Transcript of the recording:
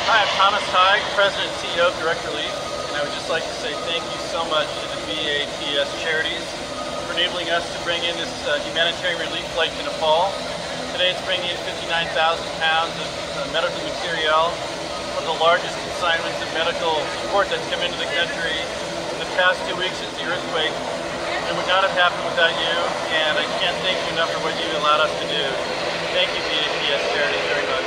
Hi, I'm Thomas Tighe, President and CEO of Direct Relief, and I would just like to say thank you so much to the BAPS Charities for enabling us to bring in this humanitarian relief flight to Nepal. Today it's bringing in 59,000 pounds of medical material, one of the largest consignments of medical support that's come into the country in the past 2 weeks since the earthquake. It would not have happened without you, and I can't thank you enough for what you allowed us to do. Thank you, BAPS Charities, very much.